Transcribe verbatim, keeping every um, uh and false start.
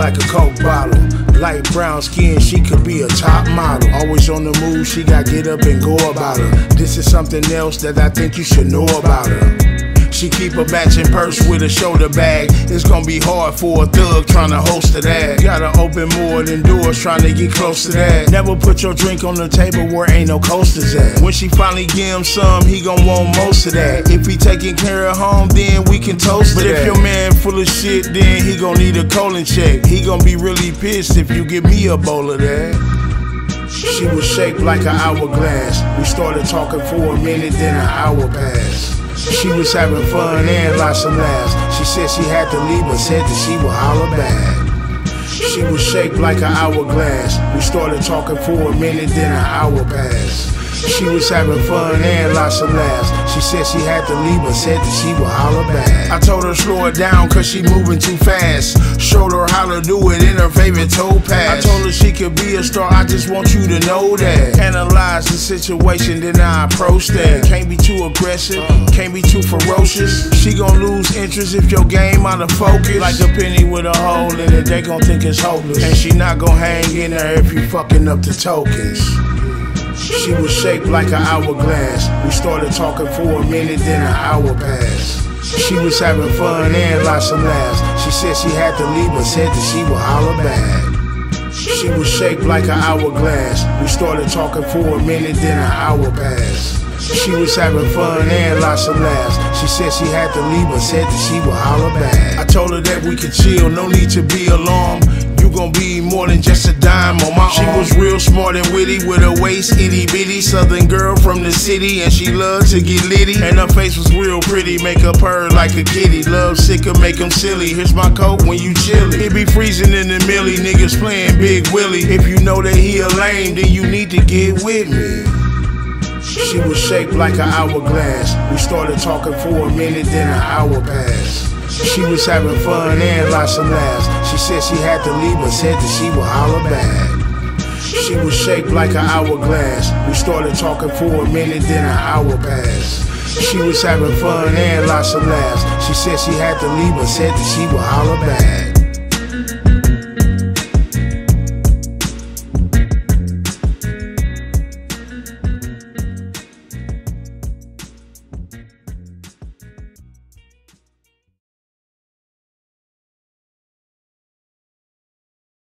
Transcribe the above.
like a Coke bottle. Light brown skin, she could be a top model. Always on the move, she got get up and go about her. This is something else that I think you should know about her. She keep a matching purse with a shoulder bag. It's gonna be hard for a thug trying to host to that. Gotta open more than doors trying to get close to that. Never put your drink on the table where ain't no coasters at. When she finally give him some, he gon' want most of that. If he taking care of home, then we can toast but to that. But if your man full of shit, then he gon' need a colon check. He gon' be really pissed if you give me a bowl of that. She was shaped like an hourglass. We started talking for a minute, then an hour passed. She was having fun and lots of laughs. She said she had to leave, but said that she would holler back. She was shaped like an hourglass. We started talking for a minute, then an hour passed. She was having fun and lots of laughs. She said she had to leave, but said that she would holler back. I told her slow it down cause she moving too fast. Showed her how to do it in her favorite toe pass. I told her she could be a star, I just want you to know that. Analyze the situation, then I approach that. Can't be too aggressive, can't be too ferocious. She gon' lose interest if your game out of focus. Like a penny with a hole in it, they gon' think it's hopeless. And she not gon' hang in there if you fucking up the tokens. She was shaped like an hourglass. We started talking for a minute, then an hour passed. She was having fun and lots of laughs. She said she had to leave, but said that she would holler back. She was shaped like an hourglass. We started talking for a minute, then an hour passed. She was having fun and lots of laughs. She said she had to leave, but said that she would holler back. I told her that we could chill, no need to be alarmed. You gon' be more than just a dime on my She arm. Was real smart and witty with a waist itty bitty. Southern girl from the city and she loved to get litty. And her face was real pretty, make her purr like a kitty. Love sick or make them silly. Here's my coat when you chillin'. It be freezing in the millie, niggas playing Big Willie. If you know that he a lame, then you need to get with me. She was shaped like an hourglass. We started talking for a minute, then an hour passed. She was having fun and lots of laughs. She said she had to leave, but said that she would holler back. She was shaped like an hourglass. We started talking for a minute, then an hour passed. She was having fun and lots of laughs. She said she had to leave, but said that she would holler back.